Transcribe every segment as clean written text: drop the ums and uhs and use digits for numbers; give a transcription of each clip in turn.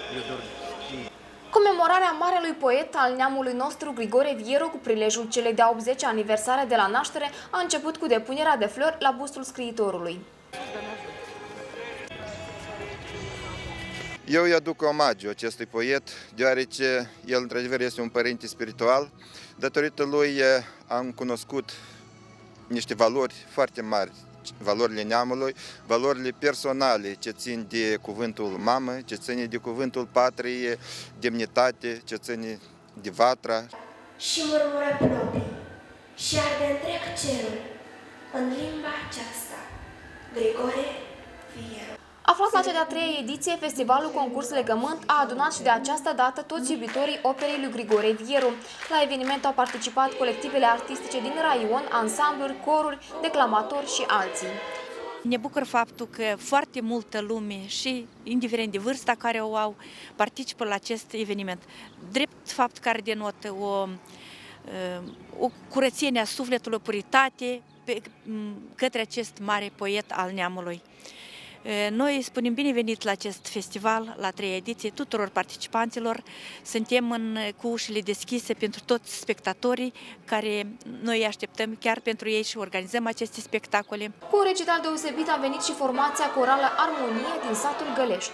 Comemorarea marelui poet al neamului nostru, Grigore Vieru, cu prilejul celei de-a 80-a aniversare de la naștere, a început cu depunerea de flori la bustul scriitorului. Eu îi aduc omagiu acestui poet, deoarece el, într-adevăr, este un părinte spiritual. Datorită lui am cunoscut niște valori foarte mari, valorile neamului, valorile personale ce țin de cuvântul mamă, ce ține de cuvântul patrie, demnitate, ce ține de vatra. Și murmură plobii și arde întreg cerul în limba aceasta, Grigore Vieru. Aflat la cea de-a treia ediție, festivalul Concurs Legământ a adunat și de această dată toți iubitorii operei lui Grigore Vieru. La eveniment au participat colectivele artistice din raion, ansambluri, coruri, declamatori și alții. Ne bucur faptul că foarte multă lume și, indiferent de vârsta care o au, participă la acest eveniment. Drept fapt care denotă o curățenie a sufletului, o puritate către acest mare poet al neamului. Noi spunem binevenit la acest festival, la 3-a ediție, tuturor participanților. Suntem cu ușile deschise pentru toți spectatorii care noi îi așteptăm chiar pentru ei și organizăm aceste spectacole. Cu un recital deosebit a venit și formația corală Armonie din satul Gălești.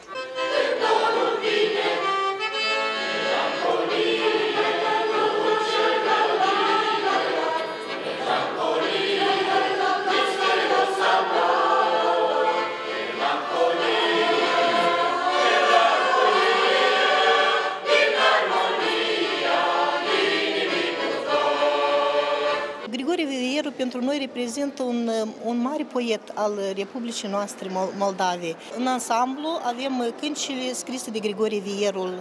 Grigore Vieru pentru noi reprezintă un mare poet al Republicii noastre, Moldavei. În ansamblu avem cântecele scrise de Grigore Vierul,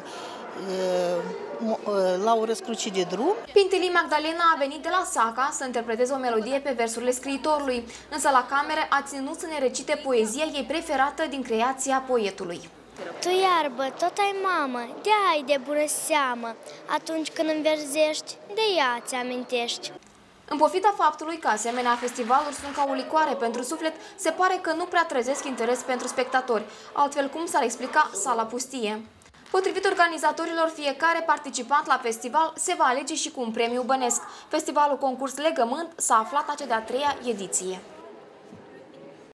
La o răscruce de drum. Pintilii Magdalena a venit de la Saca să interpreteze o melodie pe versurile scriitorului, însă la camere a ținut să ne recite poezia ei preferată din creația poetului. Tu, iarbă, tot ai mamă, de ai de bună seamă, atunci când înverzești, de ea ți amintești. În pofida faptului că asemenea festivaluri sunt ca o licoare pentru suflet, se pare că nu prea trezesc interes pentru spectatori, altfel cum s-ar explica sala pustie. Potrivit organizatorilor, fiecare participant la festival se va alege și cu un premiu bănesc. Festivalul Concurs Legământ s-a aflat la cea de-a treia ediție.